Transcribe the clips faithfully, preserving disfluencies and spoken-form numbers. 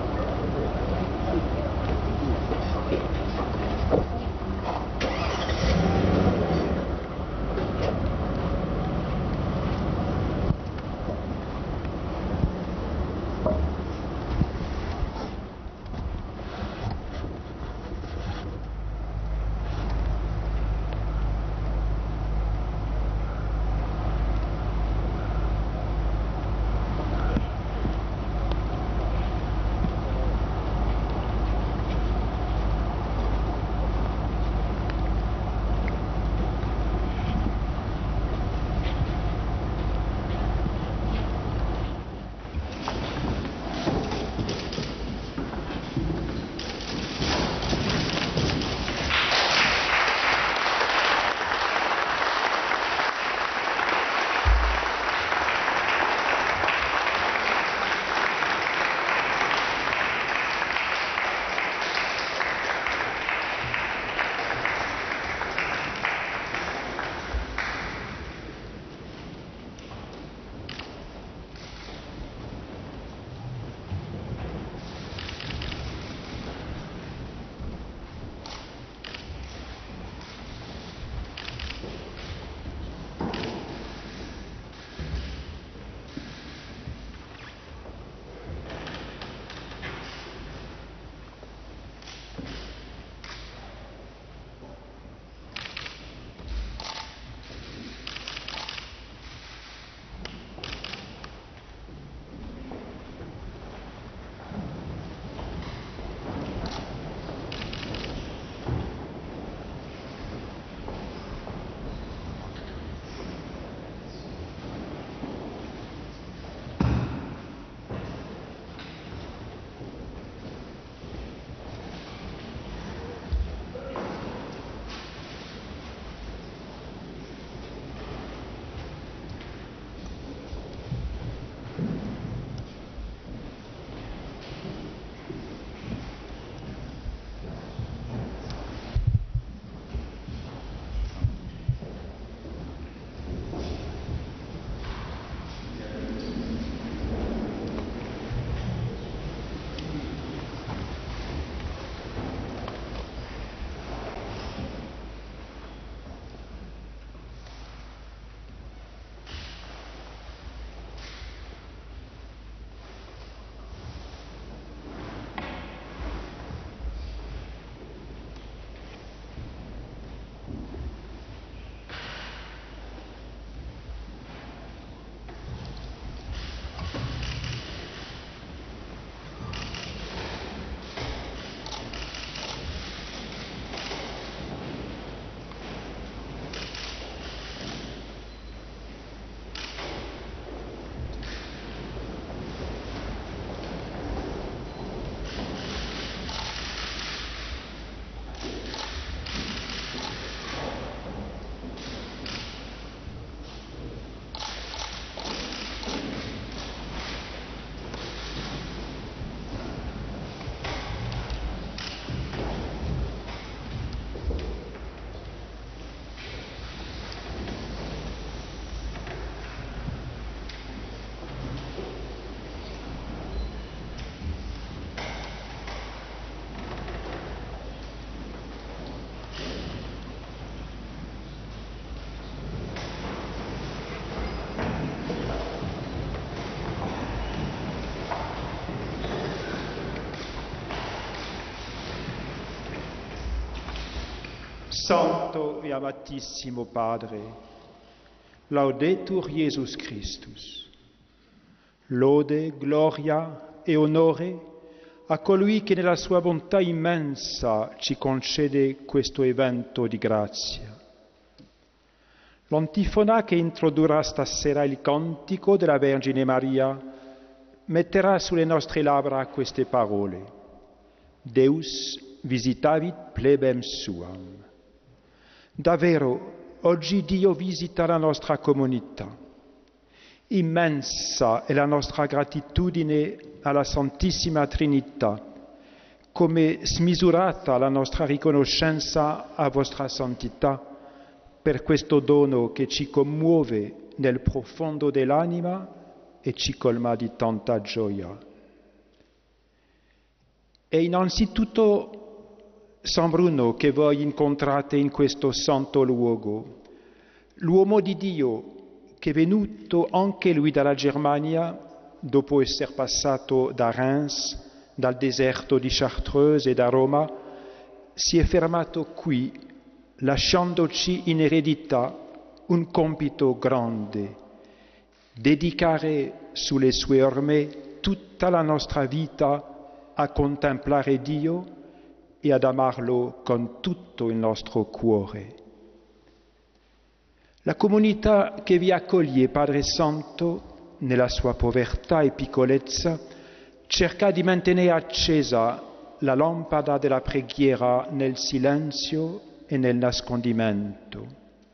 Santo e amatissimo Padre, laudetur Jesus Christus. Lode, gloria e onore a colui che nella sua bontà immensa ci concede questo evento di grazia. L'antifona che introdurrà stasera il cantico della Vergine Maria metterà sulle nostre labbra queste parole: Deus visitavit plebem suam. Davvero, oggi Dio visita la nostra comunità. Immensa è la nostra gratitudine alla Santissima Trinità, come smisurata la nostra riconoscenza a vostra santità per questo dono che ci commuove nel profondo dell'anima e ci colma di tanta gioia. È innanzitutto San Bruno che voi incontrate in questo santo luogo, l'uomo di Dio che è venuto anche lui dalla Germania dopo essere passato da Reims, dal deserto di Chartreuse e da Roma, si è fermato qui, lasciandoci in eredità un compito grande, dedicare sulle sue orme tutta la nostra vita a contemplare Dio e ad amarlo con tutto il nostro cuore. La comunità che vi accoglie, Padre Santo, nella sua povertà e piccolezza, cerca di mantenere accesa la lampada della preghiera nel silenzio e nel nascondimento.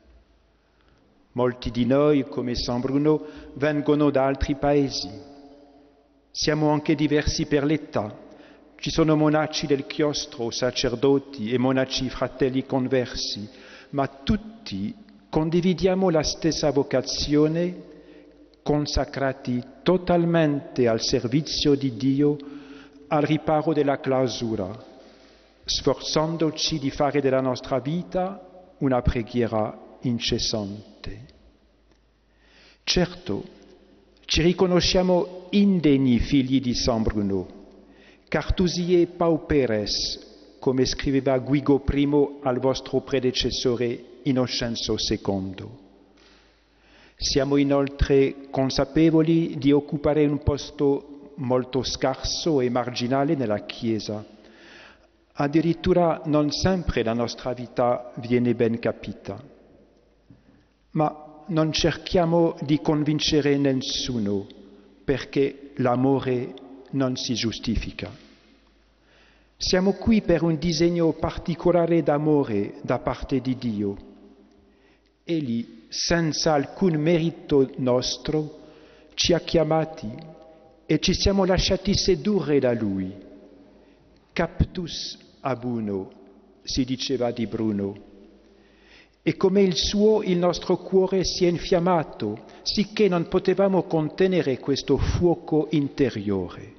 Molti di noi, come San Bruno, vengono da altri paesi. Siamo anche diversi per l'età. Ci sono monaci del chiostro, sacerdoti e monaci fratelli conversi, ma tutti condividiamo la stessa vocazione, consacrati totalmente al servizio di Dio, al riparo della clausura, sforzandoci di fare della nostra vita una preghiera incessante. Certo, ci riconosciamo indegni figli di San Bruno, cartusie pauperes, come scriveva Guigo I al vostro predecessore Innocenzo secondo. Siamo inoltre consapevoli di occupare un posto molto scarso e marginale nella Chiesa. Addirittura non sempre la nostra vita viene ben capita. Ma non cerchiamo di convincere nessuno, perché l'amore non si giustifica. Siamo qui per un disegno particolare d'amore da parte di Dio. Egli, senza alcun merito nostro, ci ha chiamati e ci siamo lasciati sedurre da Lui. Captus abuno, si diceva di Bruno. E come il suo, il nostro cuore si è infiammato, sicché non potevamo contenere questo fuoco interiore.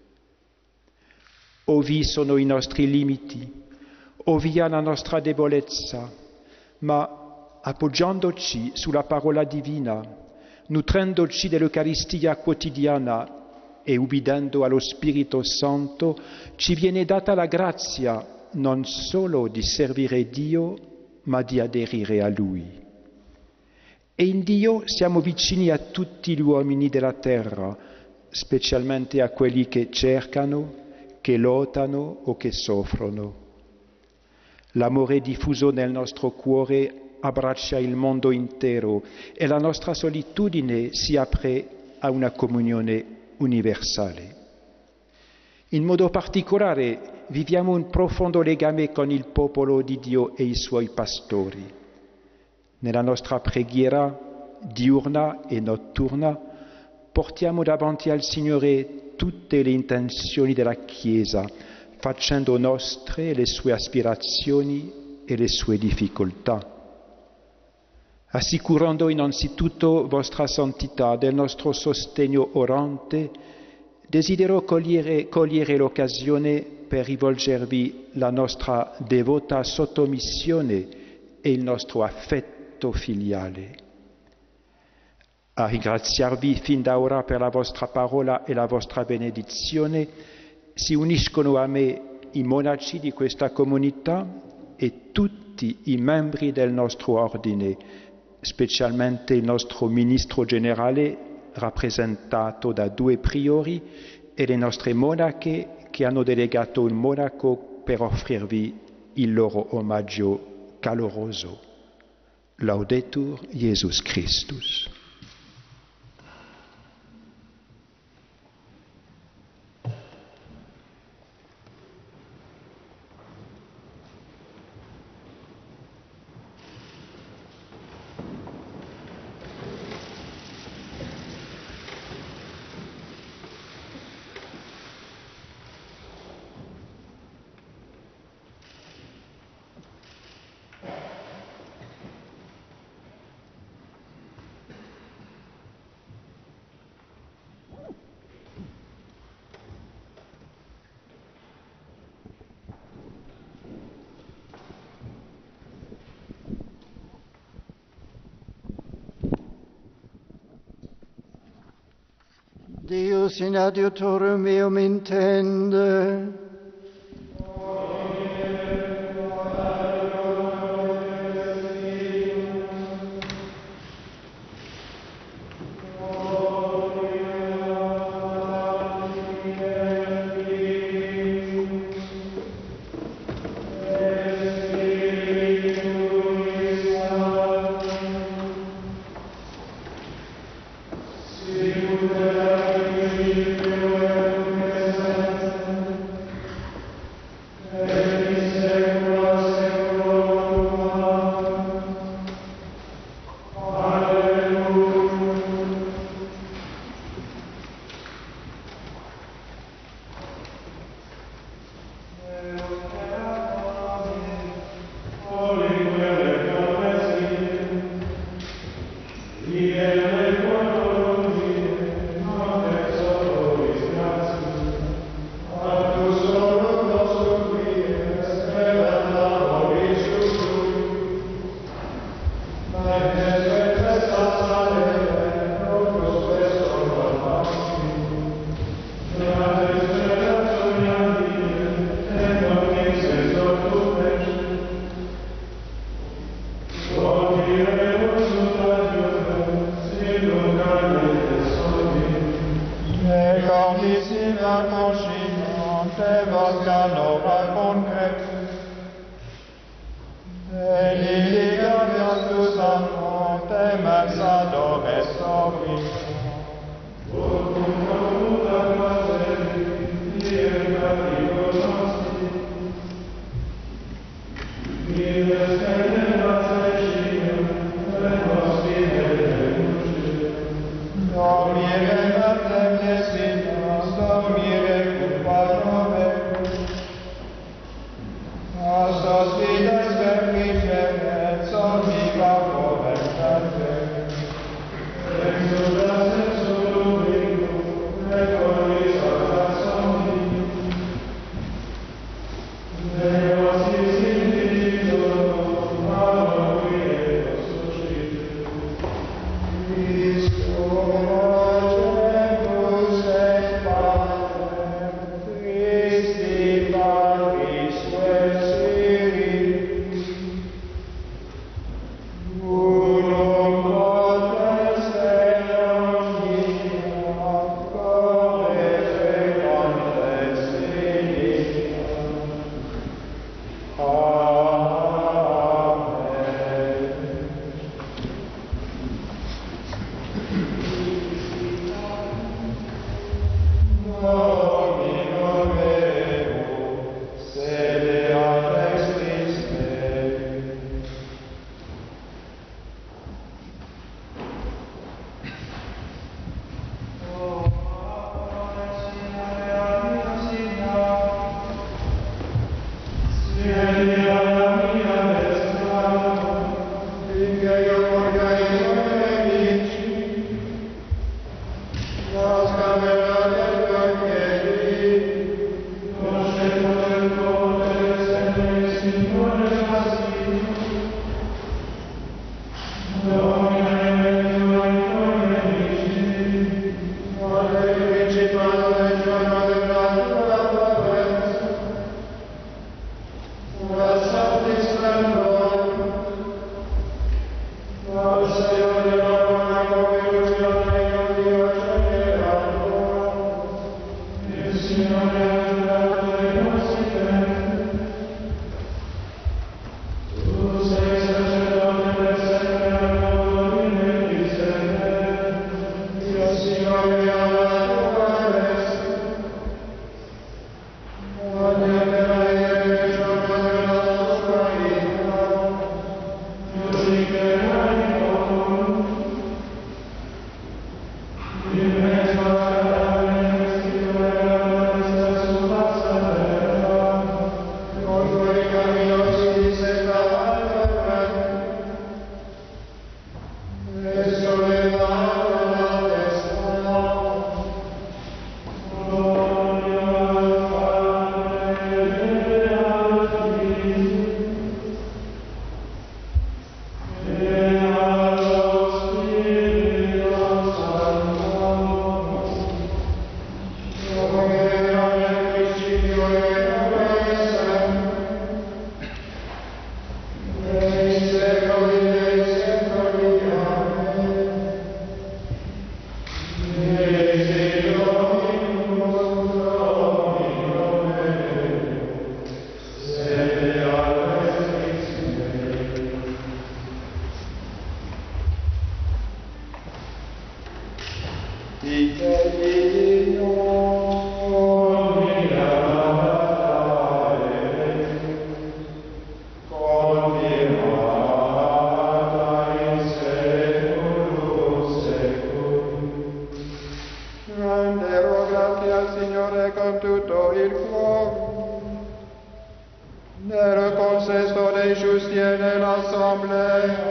Ovvi sono i nostri limiti, ovvia la nostra debolezza, ma appoggiandoci sulla parola divina, nutrendoci dell'Eucaristia quotidiana e ubbidendo allo Spirito Santo, ci viene data la grazia non solo di servire Dio, ma di aderire a Lui. E in Dio siamo vicini a tutti gli uomini della terra, specialmente a quelli che cercano, che lottano o che soffrono. L'amore diffuso nel nostro cuore abbraccia il mondo intero e la nostra solitudine si apre a una comunione universale. In modo particolare viviamo un profondo legame con il popolo di Dio e i suoi pastori. Nella nostra preghiera diurna e notturna portiamo davanti al Signore tutte le intenzioni della Chiesa, facendo nostre le sue aspirazioni e le sue difficoltà, assicurando innanzitutto vostra santità del nostro sostegno orante. Desidero cogliere, cogliere l'occasione per rivolgervi la nostra devota sottomissione e il nostro affetto filiale. A ringraziarvi fin da ora per la vostra parola e la vostra benedizione si uniscono a me i monaci di questa comunità e tutti i membri del nostro ordine, specialmente il nostro ministro generale rappresentato da due priori e le nostre monache che hanno delegato un monaco per offrirvi il loro omaggio caloroso. Laudetur Jesus Christus. Deus in adiutorum meum intende. Hasta dei giusti e nell'assemblea.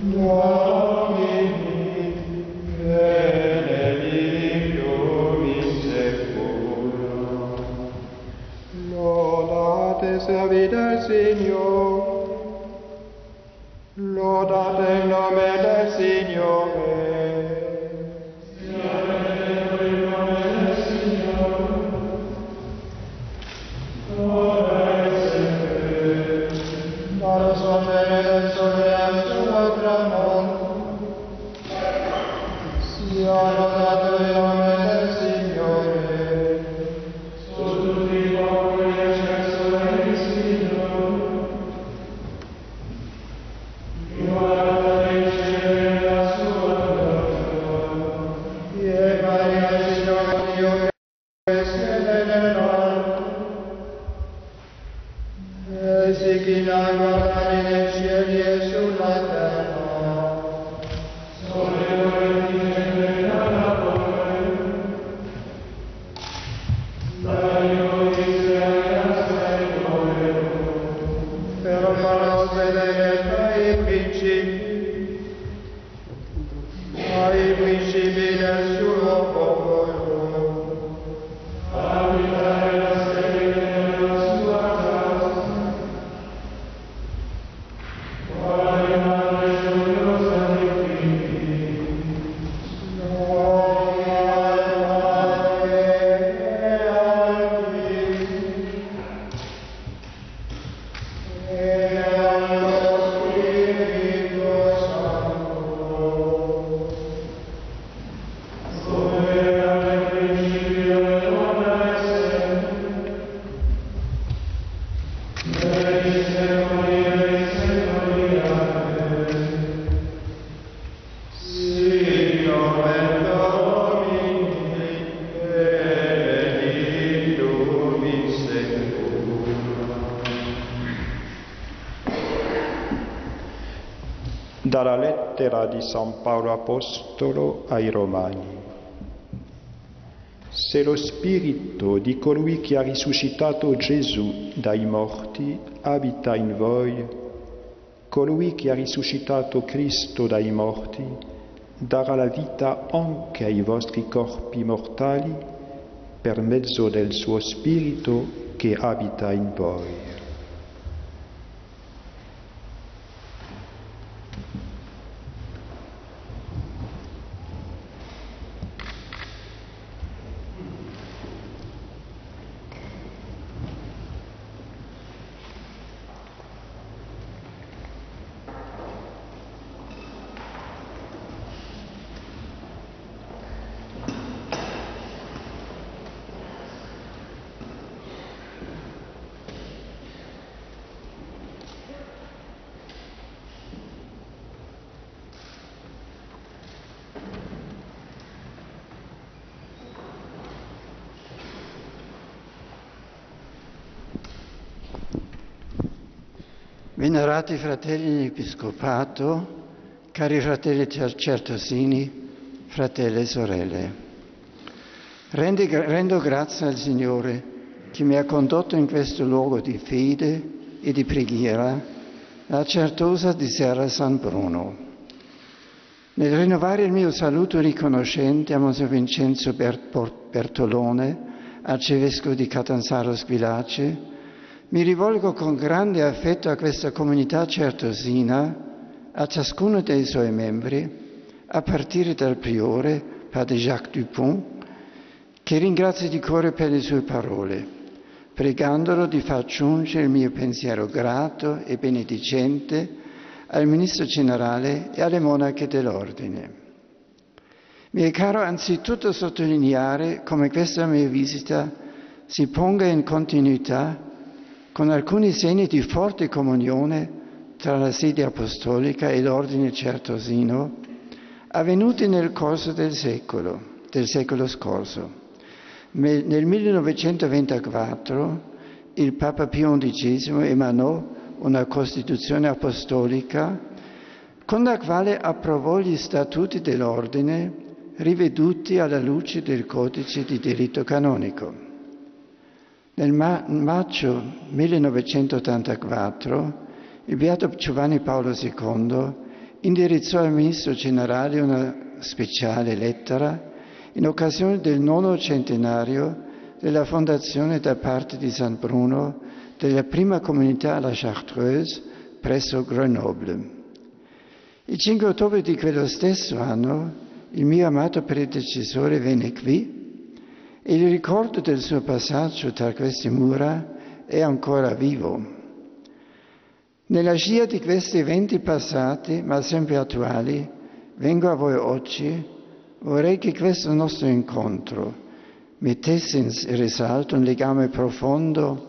Domini, benedictum in seculum. Lodate servite il Signore. Lodate il nome del Signore. Sia benedetto il nome del Signore. Ora e sempre. Dallo sorgere del sole al suo tramonto. Sia lodato il nome del Signore. Su tutti i popoli eccesso del Signore. Dalla lettera di San Paolo Apostolo ai Romani. Se lo spirito di colui che ha risuscitato Gesù dai morti abita in voi, colui che ha risuscitato Cristo dai morti darà la vita anche ai vostri corpi mortali per mezzo del suo spirito che abita in voi. Venerati fratelli in Episcopato, cari fratelli certosini, fratelli e sorelle, Rendi, rendo grazie al Signore che mi ha condotto in questo luogo di fede e di preghiera, la Certosa di Serra San Bruno. Nel rinnovare il mio saluto riconoscente a Monsignor Vincenzo Bertolone, arcivescovo di Catanzaro Squillace, mi rivolgo con grande affetto a questa comunità certosina, a ciascuno dei suoi membri, a partire dal priore, padre Jacques Dupont, che ringrazio di cuore per le sue parole, pregandolo di far giungere il mio pensiero grato e benedicente al Ministro Generale e alle monache dell'Ordine. Mi è caro anzitutto sottolineare come questa mia visita si ponga in continuità con alcuni segni di forte comunione tra la sede apostolica e l'ordine certosino, avvenuti nel corso del secolo, del secolo scorso. Nel millenovecentoventiquattro il Papa Pio undicesimo emanò una Costituzione apostolica con la quale approvò gli statuti dell'ordine riveduti alla luce del codice di diritto canonico. Nel ma- maggio millenovecentottantaquattro il Beato Giovanni Paolo secondo indirizzò al Ministro Generale una speciale lettera in occasione del nono centenario della fondazione da parte di San Bruno della prima comunità alla Chartreuse presso Grenoble. Il cinque ottobre di quello stesso anno il mio amato predecessore venne qui e il ricordo del suo passaggio tra queste mura è ancora vivo. Nella scia di questi eventi passati, ma sempre attuali, vengo a voi oggi. Vorrei che questo nostro incontro mettesse in risalto un legame profondo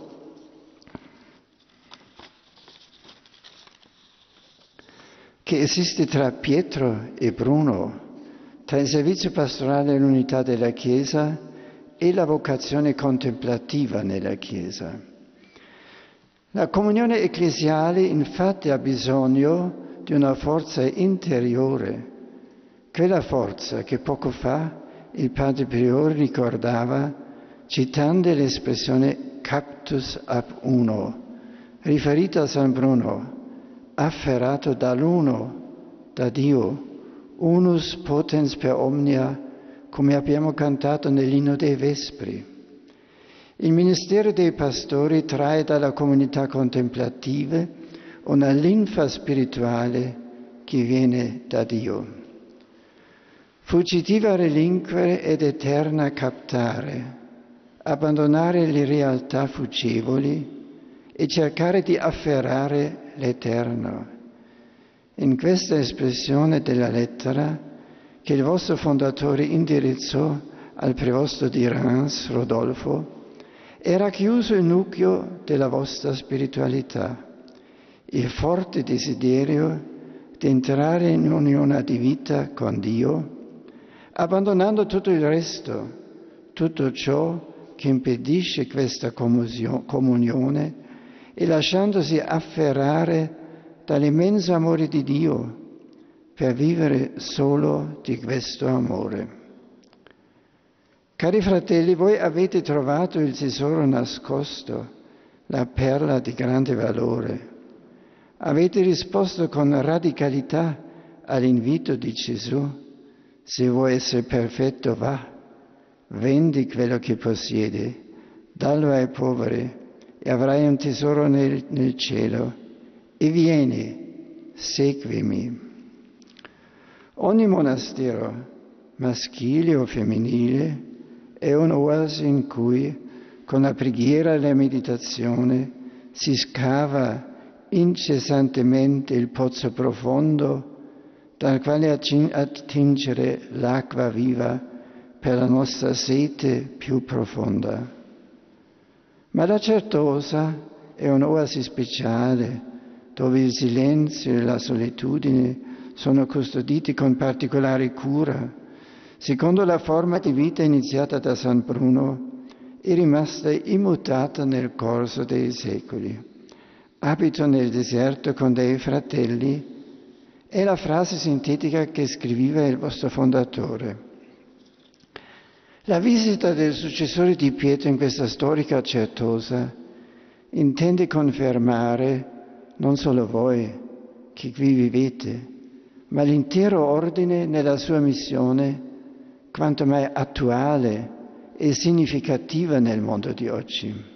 che esiste tra Pietro e Bruno, tra il servizio pastorale e l'unità della Chiesa e la vocazione contemplativa nella Chiesa. La comunione ecclesiale infatti ha bisogno di una forza interiore, quella forza che poco fa il padre Priore ricordava citando l'espressione captus ab uno, riferita a San Bruno, afferrato dall'uno, da Dio, unus potens per omnia, come abbiamo cantato nell'inno dei Vespri. Il ministero dei pastori trae dalla comunità contemplativa una linfa spirituale che viene da Dio. Fuggitiva relinquere ed eterna captare, abbandonare le realtà fuggevoli e cercare di afferrare l'eterno. In questa espressione della lettera che il vostro fondatore indirizzò al prevosto di Reims, Rodolfo, era chiuso il nucleo della vostra spiritualità, il forte desiderio di entrare in unione di vita con Dio, abbandonando tutto il resto, tutto ciò che impedisce questa comunione e lasciandosi afferrare dall'immenso amore di Dio per vivere solo di questo amore. Cari fratelli, voi avete trovato il tesoro nascosto, la perla di grande valore. Avete risposto con radicalità all'invito di Gesù: se vuoi essere perfetto, va, vendi quello che possiedi, dallo ai poveri e avrai un tesoro nel, nel cielo, e vieni, seguimi. Ogni monastero, maschile o femminile, è un'oasi in cui, con la preghiera e la meditazione, si scava incessantemente il pozzo profondo dal quale attingere l'acqua viva per la nostra sete più profonda. Ma la Certosa è un'oasi speciale, dove il silenzio e la solitudine sono custoditi con particolare cura, secondo la forma di vita iniziata da San Bruno e rimasta immutata nel corso dei secoli. Abito nel deserto con dei fratelli è la frase sintetica che scriveva il vostro fondatore. La visita del successore di Pietro in questa storica Certosa intende confermare non solo voi che qui vivete, ma l'intero ordine nella sua missione, quanto mai attuale e significativa nel mondo di oggi.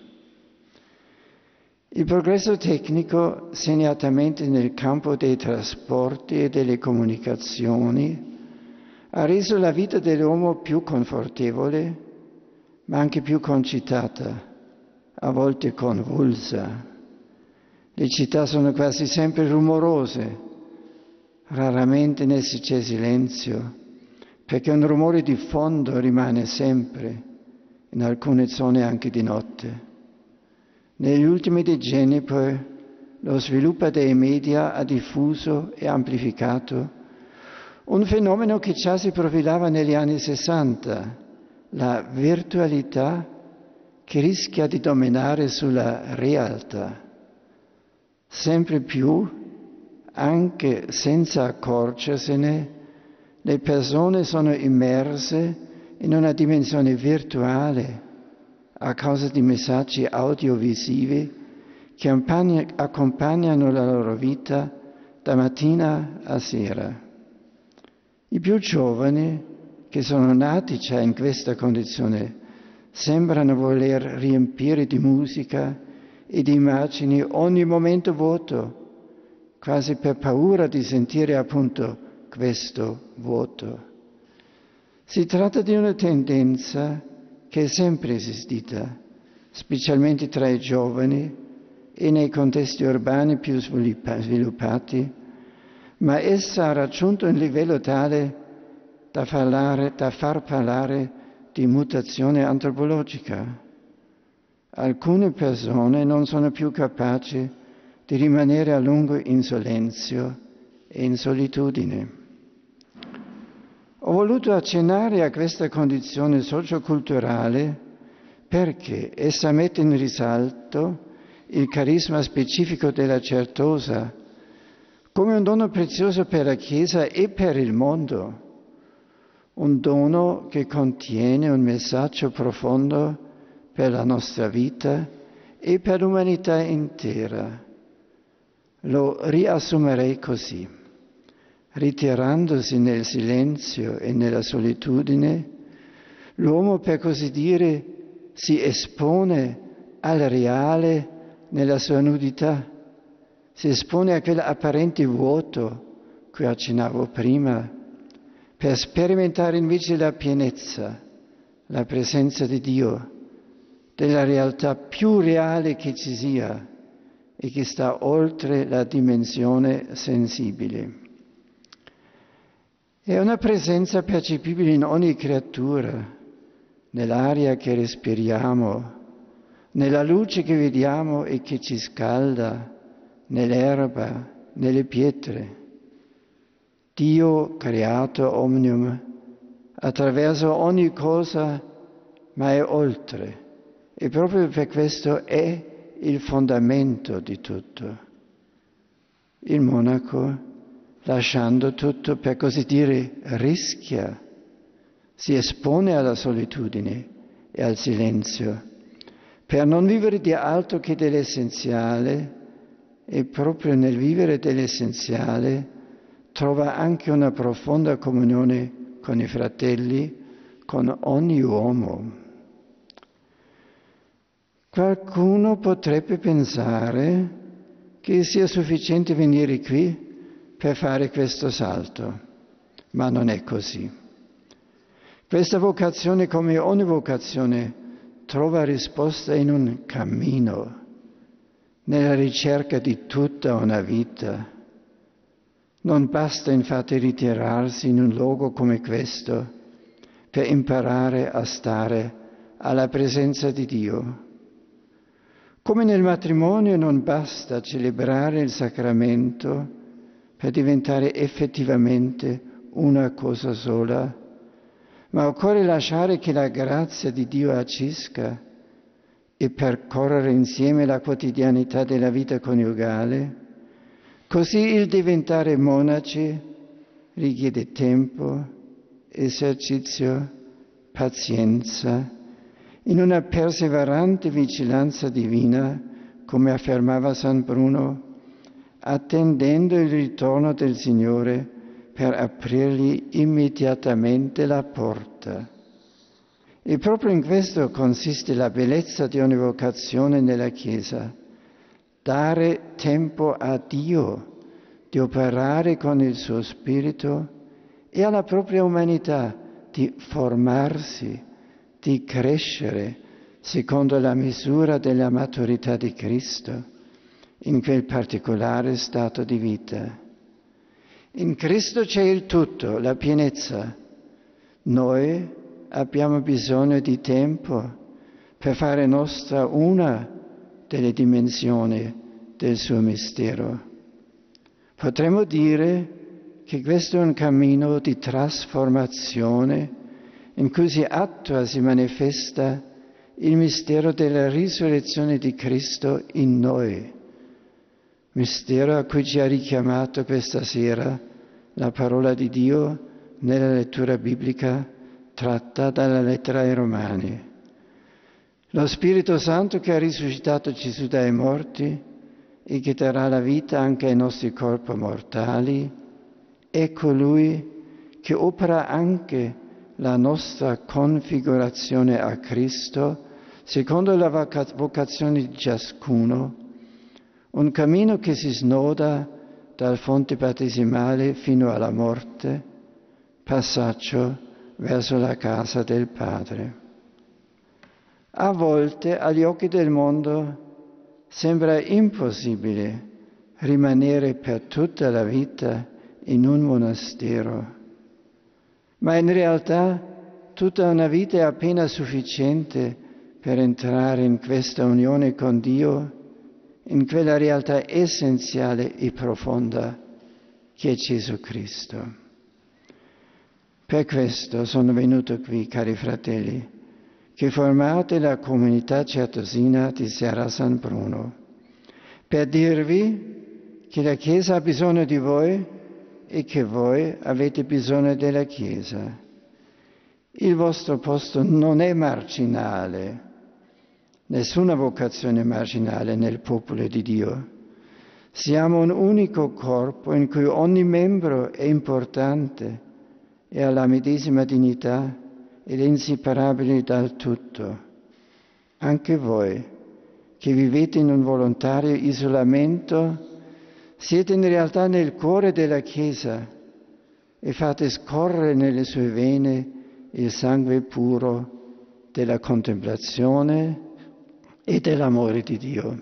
Il progresso tecnico, segnatamente nel campo dei trasporti e delle comunicazioni, ha reso la vita dell'uomo più confortevole, ma anche più concitata, a volte convulsa. Le città sono quasi sempre rumorose, raramente in esse c'è silenzio, perché un rumore di fondo rimane sempre, in alcune zone anche di notte. Negli ultimi decenni poi lo sviluppo dei media ha diffuso e amplificato un fenomeno che già si profilava negli anni sessanta, la virtualità che rischia di dominare sulla realtà. Sempre più, anche senza accorgersene, le persone sono immerse in una dimensione virtuale a causa di messaggi audiovisivi che accompagnano la loro vita da mattina a sera. I più giovani, che sono nati già in questa condizione, sembrano voler riempire di musica e di immagini ogni momento vuoto, quasi per paura di sentire appunto questo vuoto. Si tratta di una tendenza che è sempre esistita, specialmente tra i giovani e nei contesti urbani più sviluppati, ma essa ha raggiunto un livello tale da, parlare, da far parlare di mutazione antropologica. Alcune persone non sono più capaci di rimanere a lungo in silenzio e in solitudine. Ho voluto accennare a questa condizione socioculturale perché essa mette in risalto il carisma specifico della Certosa come un dono prezioso per la Chiesa e per il mondo, un dono che contiene un messaggio profondo per la nostra vita e per l'umanità intera. Lo riassumerei così: ritirandosi nel silenzio e nella solitudine, l'uomo, per così dire, si espone al reale nella sua nudità, si espone a quell'apparente vuoto cui accennavo prima, per sperimentare invece la pienezza, la presenza di Dio, della realtà più reale che ci sia e che sta oltre la dimensione sensibile. È una presenza percepibile in ogni creatura, nell'aria che respiriamo, nella luce che vediamo e che ci scalda, nell'erba, nelle pietre. Dio creato omnium, attraverso ogni cosa, ma è oltre, e proprio per questo è il fondamento di tutto. Il monaco, lasciando tutto, per così dire, rischia, si espone alla solitudine e al silenzio, per non vivere di altro che dell'essenziale, e proprio nel vivere dell'essenziale trova anche una profonda comunione con i fratelli, con ogni uomo. Qualcuno potrebbe pensare che sia sufficiente venire qui per fare questo salto, ma non è così. Questa vocazione, come ogni vocazione, trova risposta in un cammino, nella ricerca di tutta una vita. Non basta infatti ritirarsi in un luogo come questo per imparare a stare alla presenza di Dio. Come nel matrimonio non basta celebrare il sacramento per diventare effettivamente una cosa sola, ma occorre lasciare che la grazia di Dio agisca e percorrere insieme la quotidianità della vita coniugale. Così il diventare monaci richiede tempo, esercizio, pazienza, in una perseverante vigilanza divina, come affermava San Bruno, attendendo il ritorno del Signore per aprirgli immediatamente la porta. E proprio in questo consiste la bellezza di ogni vocazione nella Chiesa: dare tempo a Dio di operare con il suo Spirito e alla propria umanità di formarsi, di crescere secondo la misura della maturità di Cristo in quel particolare stato di vita. In Cristo c'è il tutto, la pienezza. Noi abbiamo bisogno di tempo per fare nostra una delle dimensioni del suo mistero. Potremmo dire che questo è un cammino di trasformazione in cui si attua, si manifesta il mistero della risurrezione di Cristo in noi, mistero a cui ci ha richiamato questa sera la parola di Dio nella lettura biblica tratta dalla lettera ai Romani. Lo Spirito Santo che ha risuscitato Gesù dai morti e che darà la vita anche ai nostri corpi mortali, è colui che opera anche la nostra configurazione a Cristo, secondo la vocazione di ciascuno, un cammino che si snoda dal fonte battesimale fino alla morte, passaggio verso la casa del Padre. A volte, agli occhi del mondo, sembra impossibile rimanere per tutta la vita in un monastero, ma in realtà tutta una vita è appena sufficiente per entrare in questa unione con Dio, in quella realtà essenziale e profonda che è Gesù Cristo. Per questo sono venuto qui, cari fratelli, che formate la comunità certosina di Serra San Bruno, per dirvi che la Chiesa ha bisogno di voi e che voi avete bisogno della Chiesa. Il vostro posto non è marginale, nessuna vocazione è marginale nel popolo di Dio. Siamo un unico corpo in cui ogni membro è importante e ha la medesima dignità ed è inseparabile dal tutto. Anche voi, che vivete in un volontario isolamento, siete in realtà nel cuore della Chiesa e fate scorrere nelle sue vene il sangue puro della contemplazione e dell'amore di Dio.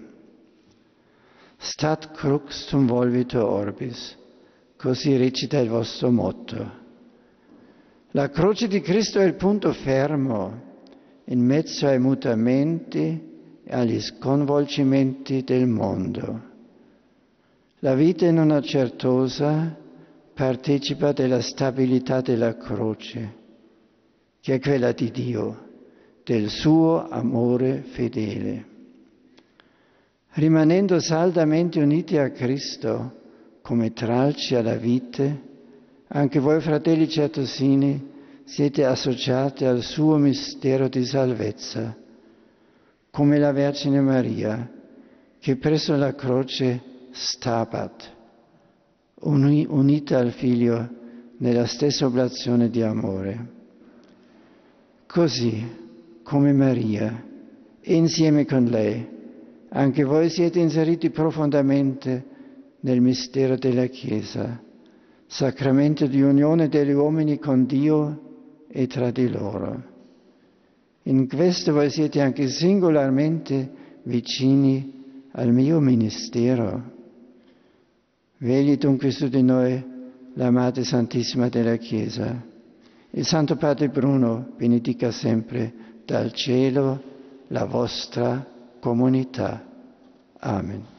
Stat crux tum volvito orbis, così recita il vostro motto. La croce di Cristo è il punto fermo in mezzo ai mutamenti e agli sconvolgimenti del mondo. La vita in una certosa partecipa della stabilità della croce, che è quella di Dio, del suo amore fedele. Rimanendo saldamente uniti a Cristo come tralci alla vite, anche voi, fratelli certosini, siete associati al suo mistero di salvezza, come la Vergine Maria, che presso la croce stabat, unita al Figlio nella stessa oblazione di amore. Così, come Maria, e insieme con lei, anche voi siete inseriti profondamente nel mistero della Chiesa, sacramento di unione degli uomini con Dio e tra di loro. In questo voi siete anche singolarmente vicini al mio ministero. Vegli dunque su di noi la Madre Santissima della Chiesa. Il Santo Padre Bruno benedica sempre dal cielo la vostra comunità. Amen.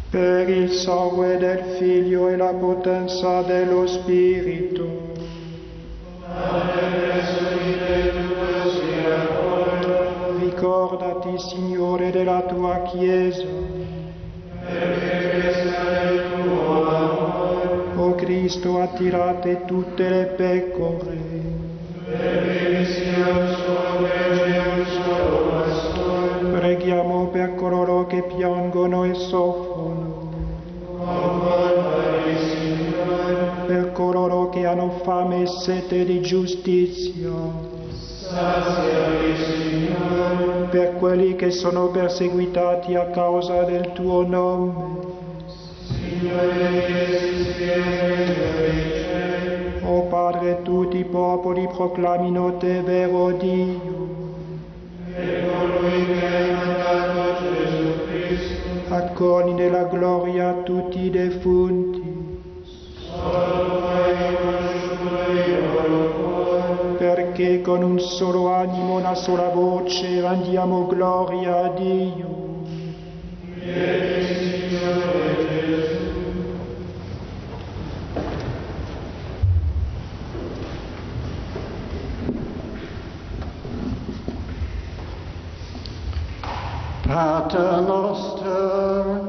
Per il sangue del Figlio e la potenza dello Spirito. Ricordati, Signore, della tua Chiesa. O Cristo, attirate tutte le pecore. Preghiamo per coloro che piangono e soffrono. Per coloro che hanno fame e sete di giustizia. Per quelli che sono perseguitati a causa del tuo nome. O Padre, tutti i popoli proclamino te vero Dio. Accogli nella gloria tutti i defunti. Perché con un solo animo, una sola voce, rendiamo gloria a Dio. Pater noster,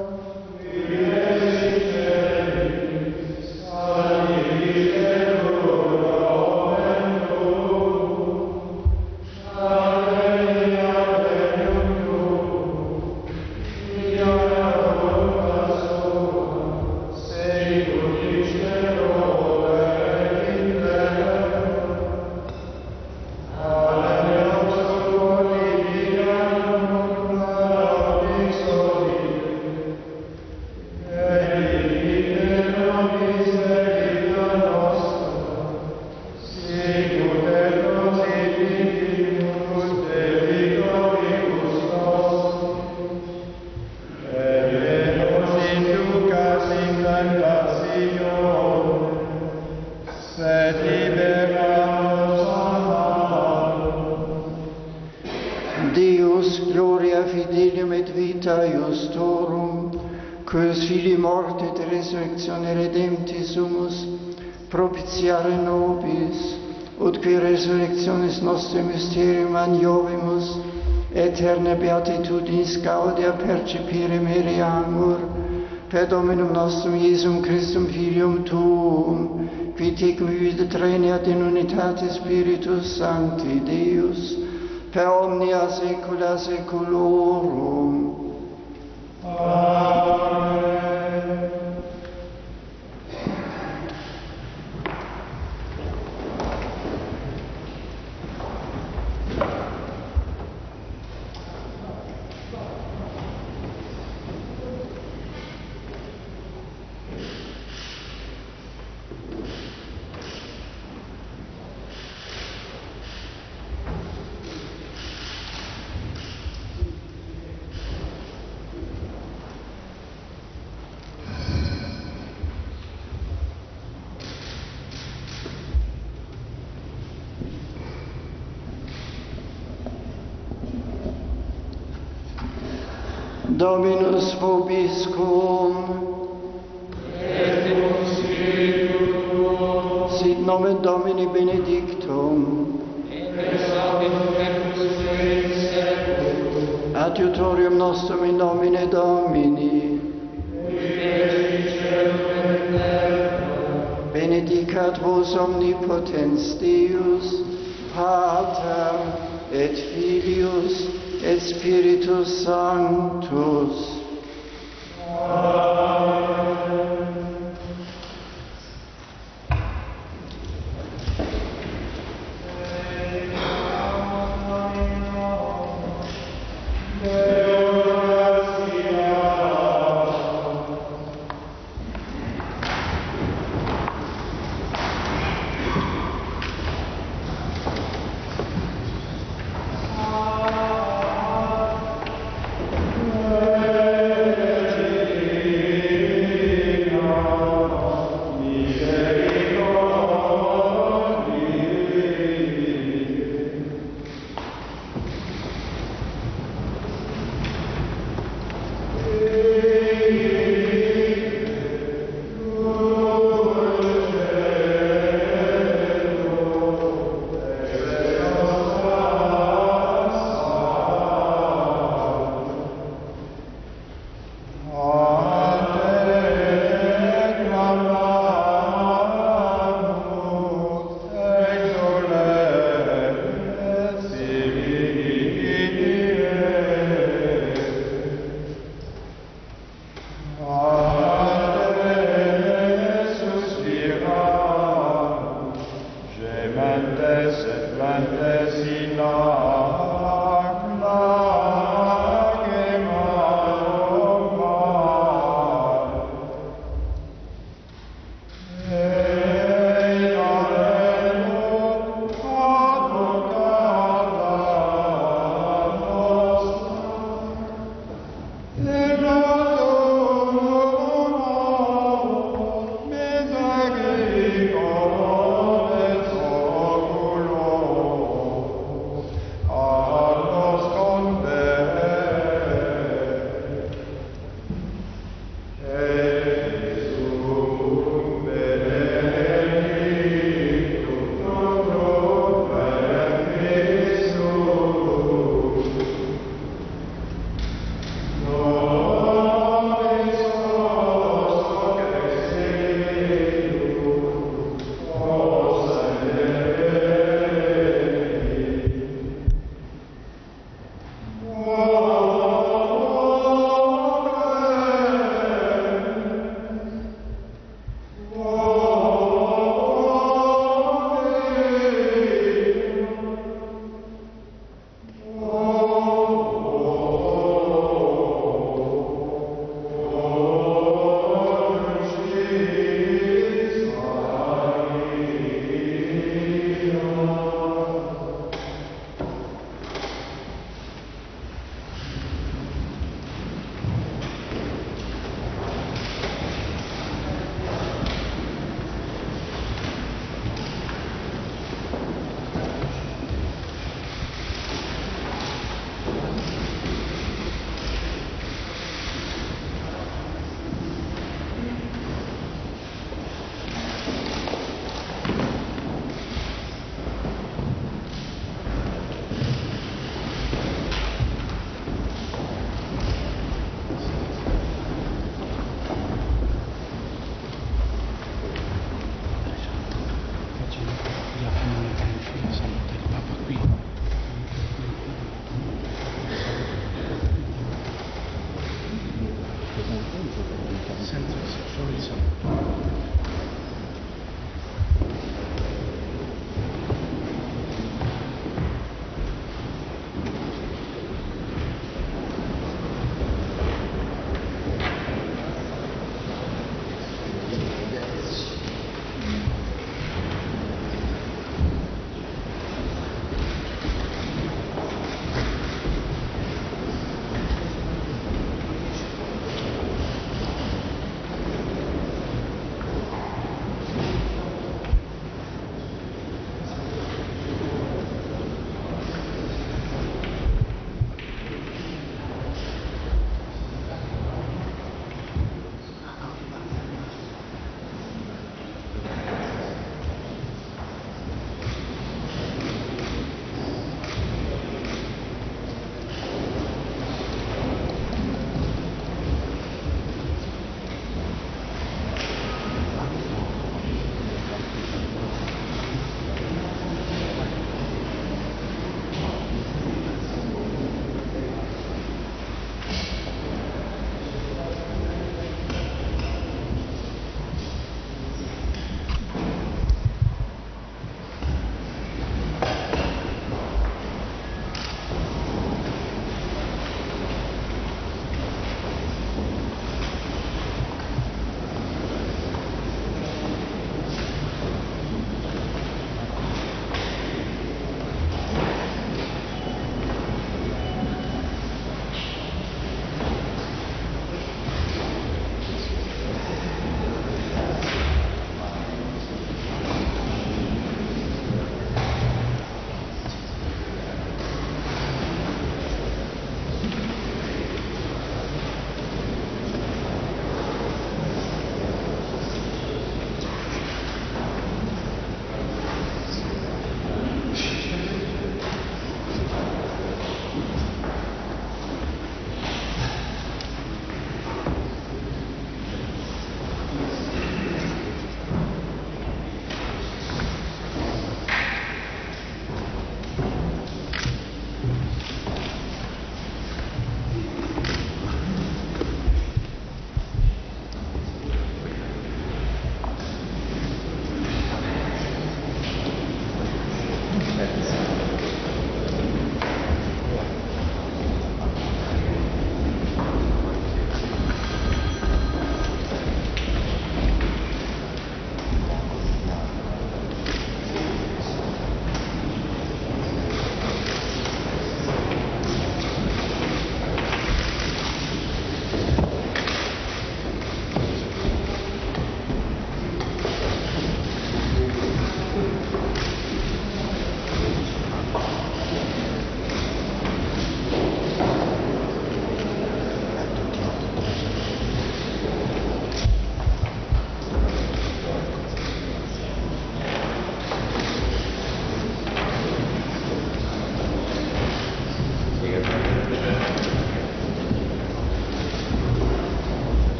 Deus gloria fidelium et vita iustorum, quos fili morte et resurrectione redempti sumus, propitiare nobis, ut qui resurrectionis nostre mysterium aniovimus, aeterna beatitudinis gaudia percipere meriamur, per Dominum nostrum Iesum Christum Filium Tuum, qui tecum vivit regnat in unitate Spiritus Sancti Deus, per omnia saecula saeculorum. Amen. Dominus vobiscum, et in spiritu tuo, sit nomen Domini benedictum, et ex hoc in tempus in seculum, adiutorium nostrum in nomine Domini, benedicat vos omnipotens Deus, Pater et Filius et Spiritus Sanctus. Amen. Amen.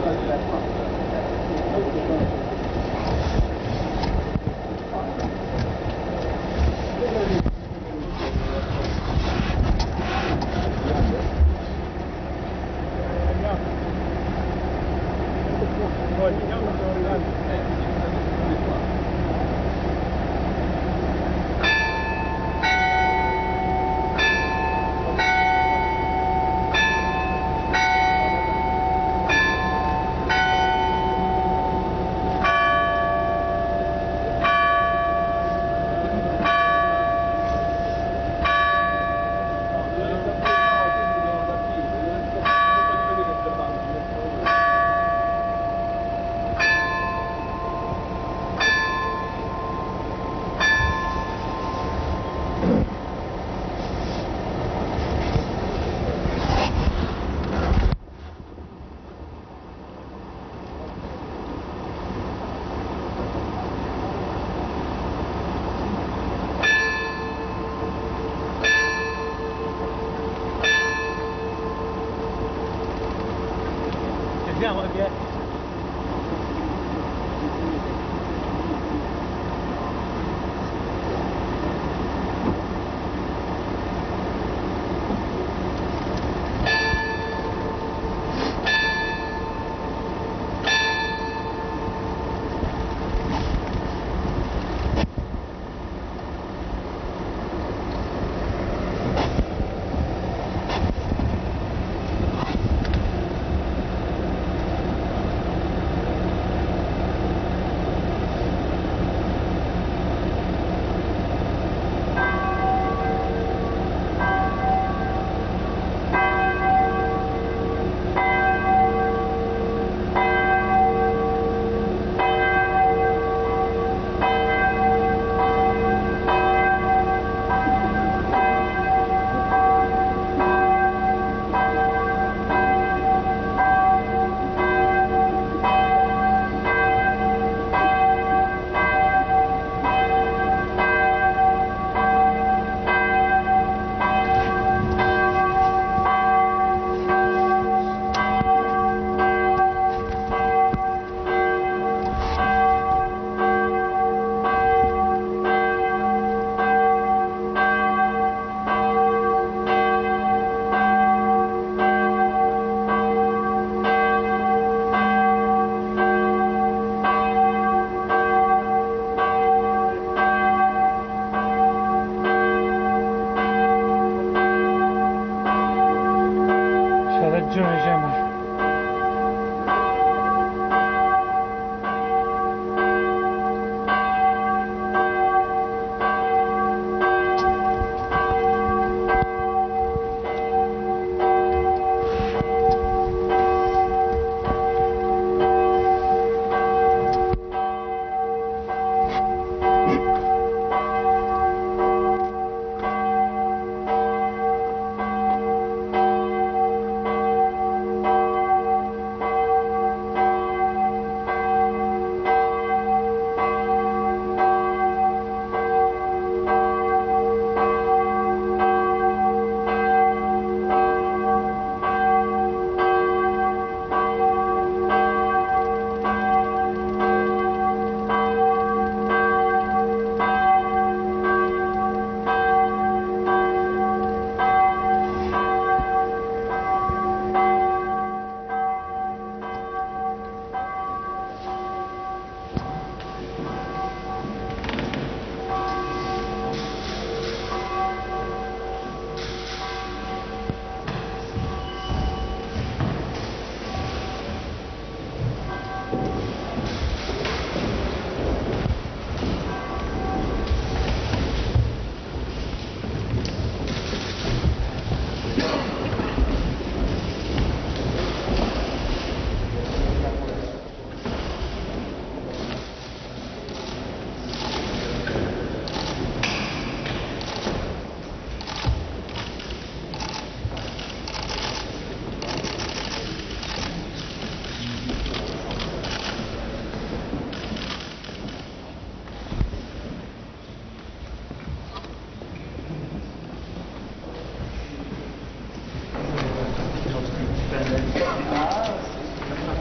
Ah, sì.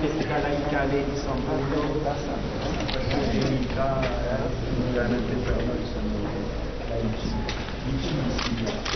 estetica laicale di San Paolo, queste unità veramente per noi sono laici, vicinissime.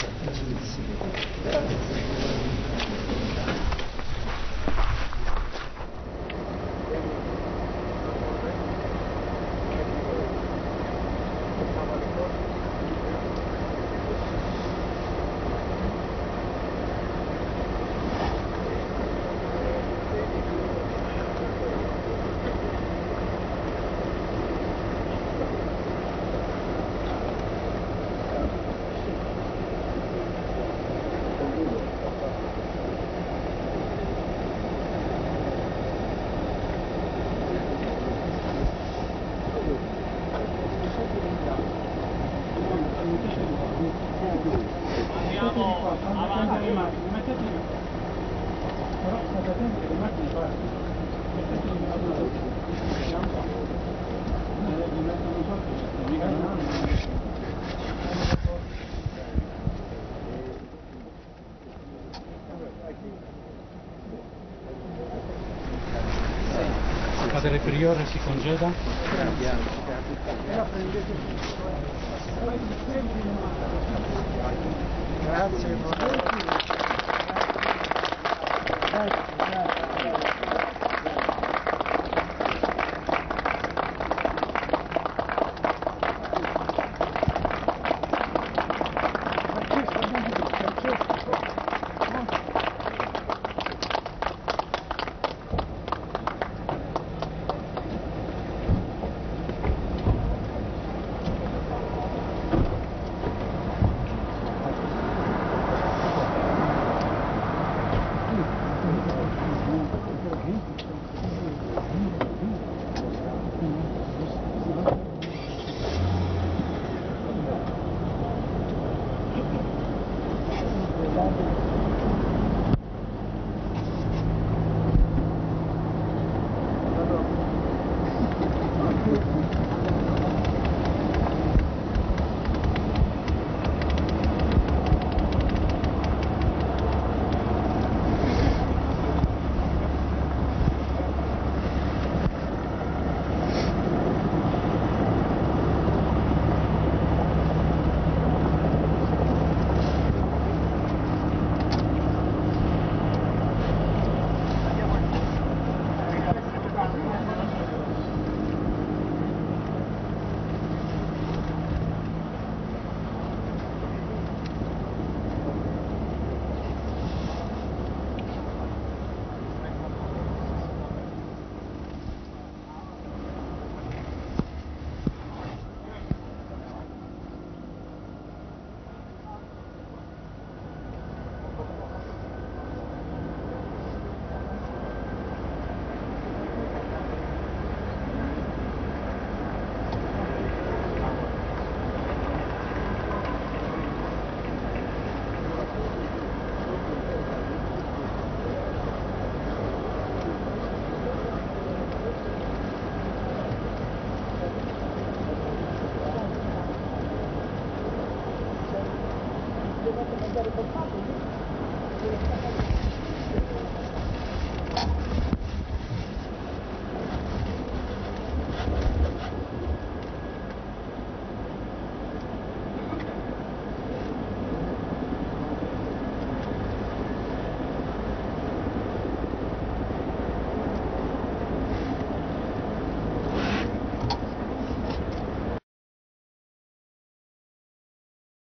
Padre Priore si congeda. Grazie.